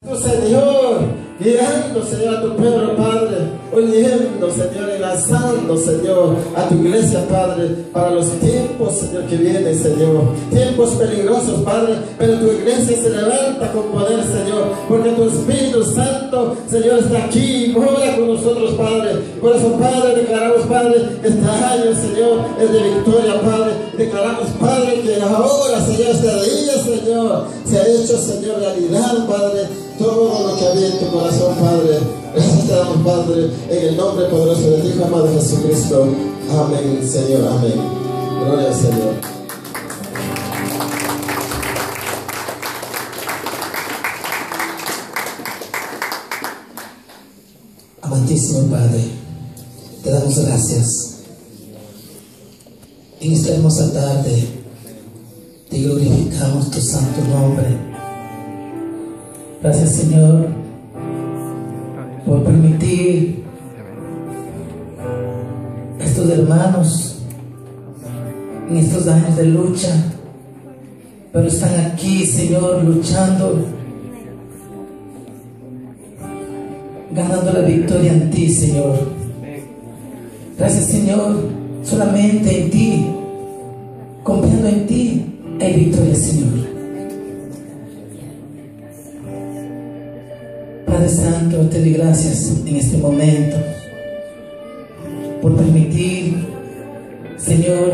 Señor, guiando, Señor, a tu pueblo, Padre, uniendo, Señor, enlazando, Señor, a tu iglesia, Padre, para los tiempos, Señor, que vienen, Señor, tiempos peligrosos, Padre, pero tu iglesia se levanta con poder, Señor, porque tu Espíritu Santo, Señor, está aquí, mora con nosotros, Padre. Por eso, Padre, declaramos, Padre, este año, Señor, es de victoria, Padre. Declaramos, Padre, que ahora, Señor, este día, Señor, se ha hecho, Señor, realidad, Padre, todo lo que había en tu corazón, Padre. Gracias te damos, Padre, en el nombre poderoso de tu Hijo amado Jesucristo. Amén, Señor, amén. Gloria al Señor. Amantísimo Padre, te damos gracias en esta hermosa tarde. Te glorificamos tu santo nombre. Gracias, Señor, por permitir a estos hermanos en estos años de lucha, pero están aquí, Señor, luchando, ganando la victoria en ti, Señor. Gracias, Señor, solamente en ti, confiando en ti, hay victoria, Señor. Padre Santo, te doy gracias en este momento por permitir, Señor,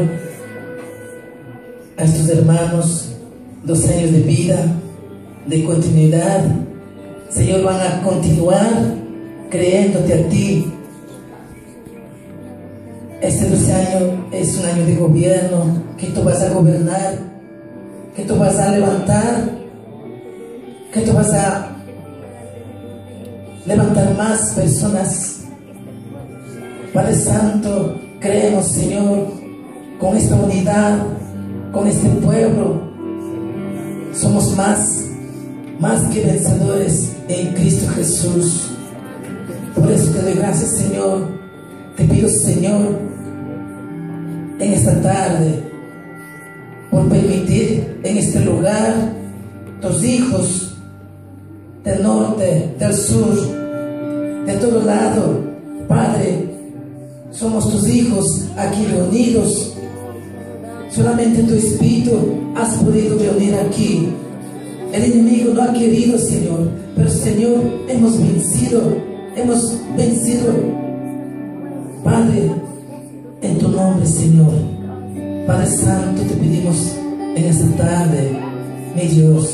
a estos hermanos 2 años de vida, de continuidad. Señor, van a continuar creyéndote a ti. Este 12 años es un año de gobierno, que tú vas a gobernar, que tú vas a levantar, que tú vas a levantar más personas. Padre Santo, creemos, Señor, con esta unidad, con este pueblo, somos más que vencedores en Cristo Jesús. Por eso te doy gracias, Señor. Te pido, Señor, en esta tarde, por permitir en este lugar tus hijos del norte, del sur, de todo lado, Padre, somos tus hijos aquí reunidos. Solamente tu Espíritu has podido reunir aquí. El enemigo no ha querido, Señor, pero, Señor, hemos vencido, Padre, en tu nombre, Señor. Padre Santo, te pedimos en esta tarde, mi Dios,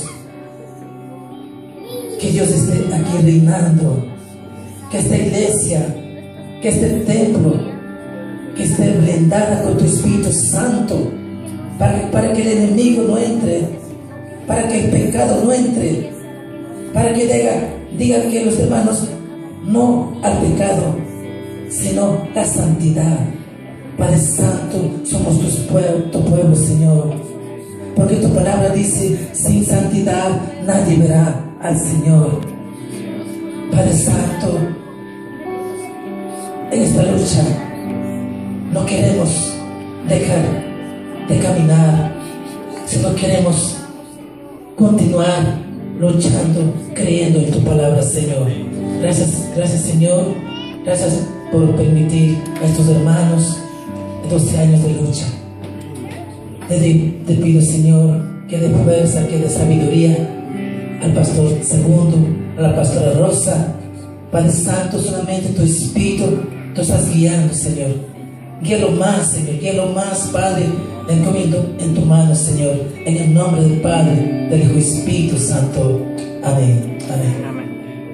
que Dios esté aquí reinando, que esta iglesia, que este templo, que esté blindada con tu Espíritu Santo, para que el enemigo no entre, para que el pecado no entre, para que diga que los hermanos no al pecado, sino la santidad. Padre Santo, somos tu pueblo, Señor, porque tu palabra dice: sin santidad nadie verá al Señor. Padre Santo, en esta lucha no queremos dejar de caminar, sino queremos continuar luchando, creyendo en tu palabra, Señor. Gracias, Señor. Gracias por permitir a estos hermanos 12 años de lucha. Te pido, Señor, que dé fuerza, que dé sabiduría al pastor Segundo, a la pastora Rosa. Padre Santo, solamente tu Espíritu tú estás guiando, Señor. Guíalo más, Señor, guíalo más, Padre. Le encomiendo en tu mano, Señor, en el nombre del Padre, del Hijo y Espíritu Santo. Amén. Amén. Amén.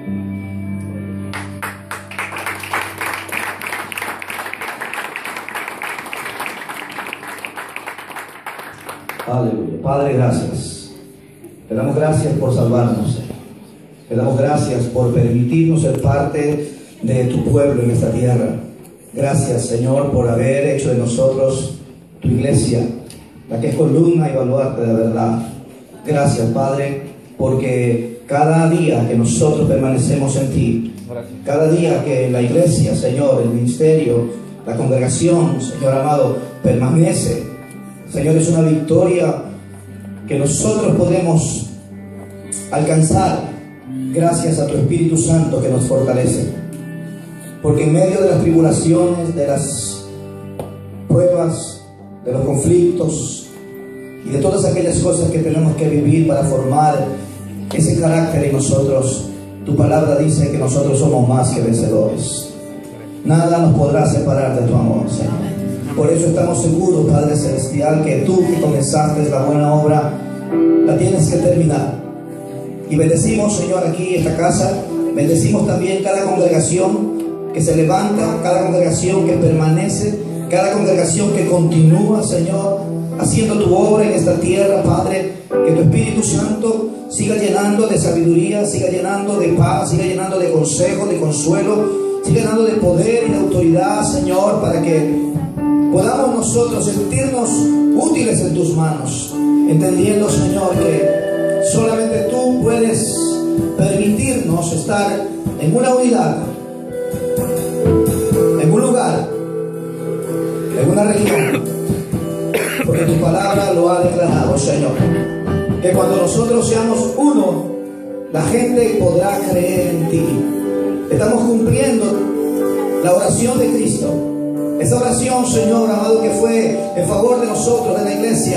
Aleluya. Padre, gracias. Te damos gracias por salvarnos. Te damos gracias por permitirnos ser parte de tu pueblo en esta tierra. Gracias, Señor, por haber hecho de nosotros tu iglesia, la que es columna y baluarte de la verdad. Gracias, Padre, porque cada día que nosotros permanecemos en ti, cada día que la iglesia, Señor, el ministerio, la congregación, Señor amado, permanece, Señor, es una victoria que nosotros podemos alcanzar Gracias a tu Espíritu Santo que nos fortalece. Porque en medio de las tribulaciones, de las pruebas, de los conflictos y de todas aquellas cosas que tenemos que vivir para formar ese carácter en nosotros, tu palabra dice que nosotros somos más que vencedores. Nada nos podrá separar de tu amor, Señor. Por eso estamos seguros, Padre Celestial, que tú que comenzaste la buena obra, la tienes que terminar. Y bendecimos, Señor, aquí esta casa. Bendecimos también cada congregación que se levanta, cada congregación que permanece, cada congregación que continúa, Señor, haciendo tu obra en esta tierra, Padre. Que tu Espíritu Santo siga llenando de sabiduría, siga llenando de paz, siga llenando de consejo, de consuelo, siga llenando de poder y de autoridad, Señor, para que podamos nosotros sentirnos útiles en tus manos, entendiendo, Señor, que solamente tú puedes permitirnos estar en una unidad, en un lugar, en una región, porque tu palabra lo ha declarado, Señor, que cuando nosotros seamos uno, la gente podrá creer en ti. Estamos cumpliendo la oración de Cristo. Esa oración, Señor amado, que fue en favor de nosotros, de la iglesia,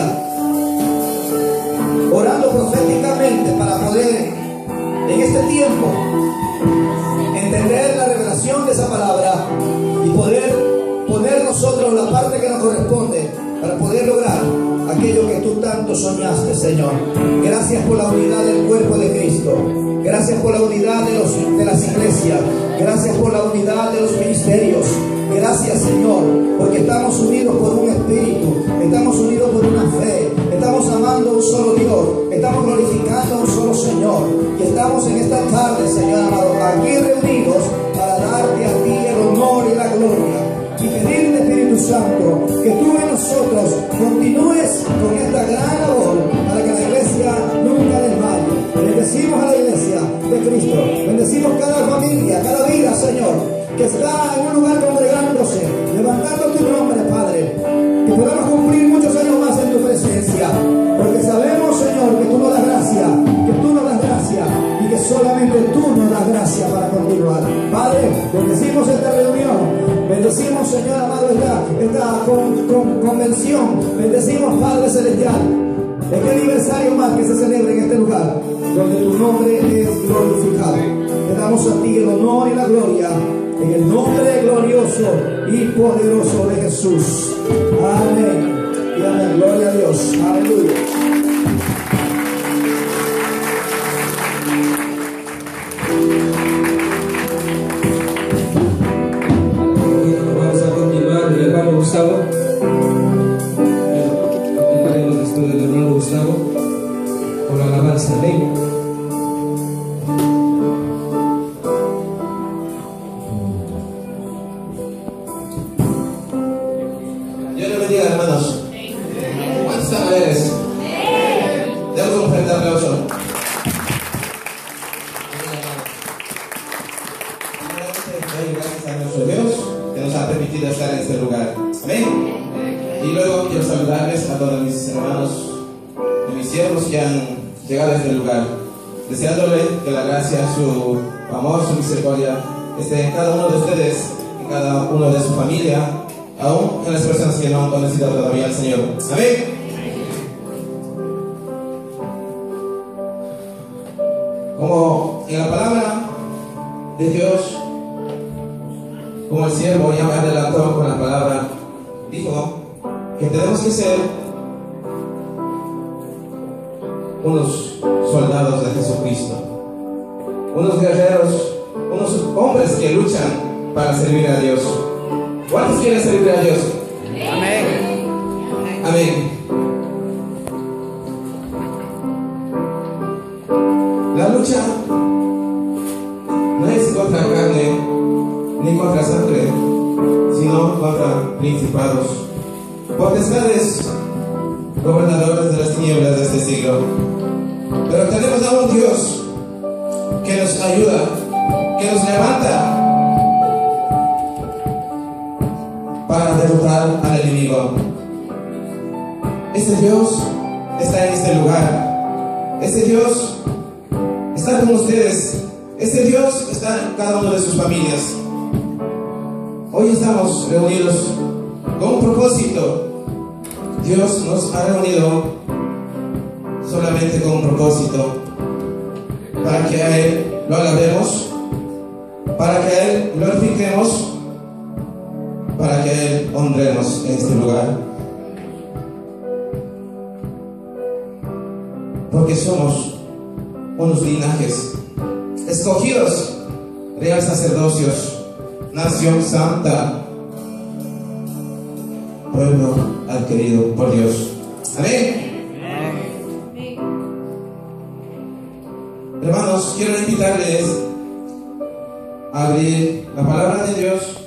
orando proféticamente para poder en este tiempo entender la revelación de esa palabra y poder poner nosotros la parte que nos corresponde para poder lograr aquello que tú tanto soñaste, Señor. Gracias por la unidad del cuerpo de Cristo. Gracias por la unidad de las iglesias. Gracias por la unidad de los ministerios. Gracias, Señor, porque estamos unidos por un espíritu, estamos unidos por una fe, estamos amando a un solo Dios, estamos glorificando a un solo Señor. Y estamos en esta tarde, Señor amado, aquí reunidos para darte a ti el honor y la gloria. Y pedirle, Espíritu Santo, que tú en nosotros continúes con esta gran labor para que la iglesia nunca desmaye. Bendecimos a la iglesia de Cristo, bendecimos cada familia, cada vida, Señor, que está en un lugar congregándose, levantando tu nombre, Padre, que podamos cumplir muchos años más en tu presencia, porque sabemos, Señor, que tú nos das gracia, y que solamente tú nos das gracia para continuar. Padre, bendecimos esta reunión, bendecimos, Señor amado, esta convención, bendecimos, Padre Celestial, este aniversario más que se celebra en este lugar, donde tu nombre es glorificado. Te damos a ti el honor y la gloria, en el nombre glorioso y poderoso de Jesús. Amén y amén. Gloria a Dios. Aleluya. Vamos a continuar del hermano Gustavo. Continuaremos después del hermano Gustavo con la alabanza. Amén. Dios le bendiga, hermanos. ¿Cuántos alegres? Demos un fuerte aplauso. Doy gracias a nuestro Dios que nos ha permitido estar en este lugar. Amén. Y luego quiero saludarles a todos mis hermanos y mis siervos que han llegado a este lugar, deseándole que la gracia, su amor, su misericordia esté en cada uno de ustedes, en cada uno de su familia, aún en las personas que no han conocido todavía al Señor. Amén. Como en la palabra de Dios, como el siervo ya me adelantó con la palabra, dijo que tenemos que ser unos soldados de Jesucristo, unos guerreros, unos hombres que luchan para servir a Dios. ¿Cuántos quieren servir a Dios? Amén. Amén. La lucha no es contra carne ni contra sangre, sino contra principados, potestades, gobernadores de las tinieblas de este siglo. Pero tenemos a un Dios que nos ayuda, que nos levanta para derrotar al enemigo. Este Dios está en este lugar. Este Dios está está con ustedes. Este Dios está en cada una de sus familias. Hoy estamos reunidos con un propósito. Dios nos ha reunido solamente con un propósito, para que a Él lo alabemos, para que a Él lo glorifiquemos, para que a Él honremos en este lugar. Porque somos unos linajes escogidos, real sacerdocios, nación santa, pueblo adquirido por Dios. Amén. Hermanos, quiero invitarles a abrir la palabra de Dios